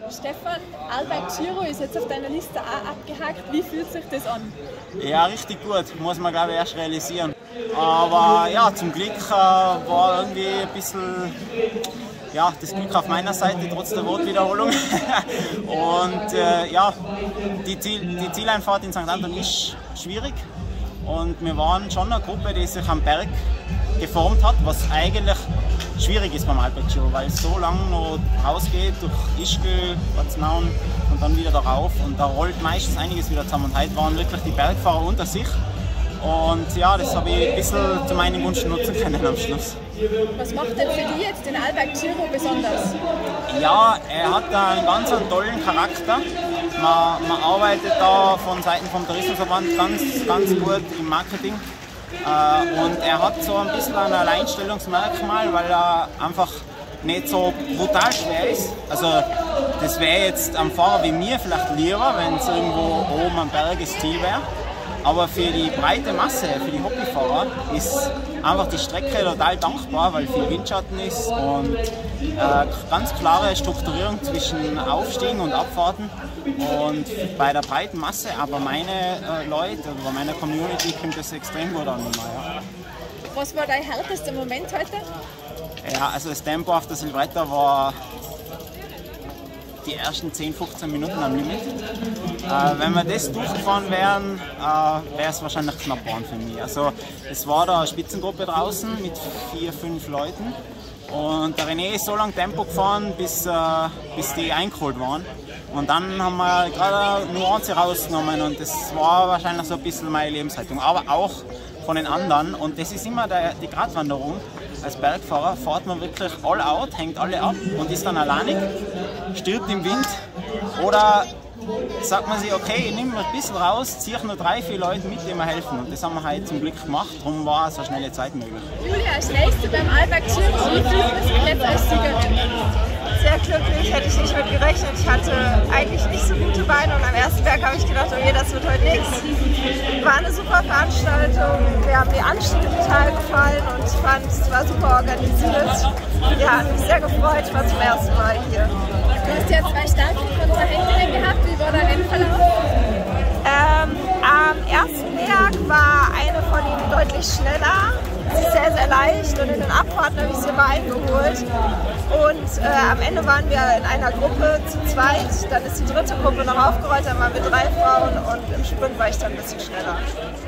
Stefan, Arlberg Giro ist jetzt auf deiner Liste auch abgehakt. Wie fühlt sich das an? Ja, richtig gut. Muss man, glaube ich, erst realisieren. Aber ja, zum Glück war irgendwie ein bisschen ja, das Glück auf meiner Seite, trotz der Wortwiederholung. Und ja, die Zieleinfahrt in St. Anton ist schwierig. Und wir waren schon eine Gruppe, die sich am Berg geformt hat, was eigentlich schwierig ist beim Arlberg Giro, weil es so lange noch rausgeht durch Ischgl, Ortsnauen und dann wieder darauf. Und da rollt meistens einiges wieder zusammen. Und heute waren wirklich die Bergfahrer unter sich. Und ja, das habe ich ein bisschen zu meinem Wunsch nutzen können am Schluss. Was macht denn für dich jetzt den Arlberg Giro besonders? Ja, er hat einen ganz tollen Charakter. Man arbeitet da von Seiten vom Tourismusverband ganz gut im Marketing. Und er hat so ein bisschen ein Alleinstellungsmerkmal, weil er einfach nicht so brutal schwer ist. Also das wäre jetzt am Fahrer wie mir vielleicht lieber, wenn es irgendwo oben am Berg das Ziel wäre. Aber für die breite Masse, für die Hobbyfahrer, ist einfach die Strecke total dankbar, weil viel Windschatten ist und ganz klare Strukturierung zwischen Aufstiegen und Abfahrten. Und bei der breiten Masse, aber meine Leute, bei meiner Community kommt das extrem gut an. Ja. Was war dein härtester Moment heute? Ja, also das Tempo auf der Silvretta war die ersten 10-15 Minuten am Limit. Wenn wir das durchgefahren wären, wäre es wahrscheinlich knapp geworden für mich. Also es war da eine Spitzengruppe draußen mit 4-5 Leuten und der René ist so lange Tempo gefahren, bis die eingeholt waren. Und dann haben wir gerade eine Nuance rausgenommen und das war wahrscheinlich so ein bisschen meine Lebenshaltung, aber auch von den anderen. Und das ist immer die Gratwanderung. Als Bergfahrer fährt man wirklich all out, hängt alle ab und ist dann alleinig, stirbt im Wind. Oder sagt man sich, okay, ich nehme ein bisschen raus, ziehe nur 3-4 Leute mit, die mir helfen. Und das haben wir heute zum Glück gemacht, darum war so schnelle Zeit möglich. Julia, als Nächste beim Arlberg Giro, wie fühlt es sich jetzt als Siegerin? Sehr glücklich, hätte ich nicht mit gerechnet. Ich hatte eigentlich nicht so gute Beine und am ersten Berg habe ich gedacht, oh je, das wird heute nichts. War eine super Veranstaltung, wir haben die Anstiege total gefallen und ich fand, es war super organisiert. Ja, hat mich sehr gefreut, ich war zum ersten Mal hier. Du hast ja 2 starke Kontrahentinnen gehabt, wie war der Rennverlauf? Am ersten Berg war eine von ihnen deutlich schneller. Sie ist sehr, sehr leicht und in den Abfahrten habe ich sie immer eingeholt. Und am Ende waren wir in einer Gruppe zu zweit, dann ist die dritte Gruppe noch aufgerollt, dann waren wir 3 Frauen und im Sprint war ich dann ein bisschen schneller.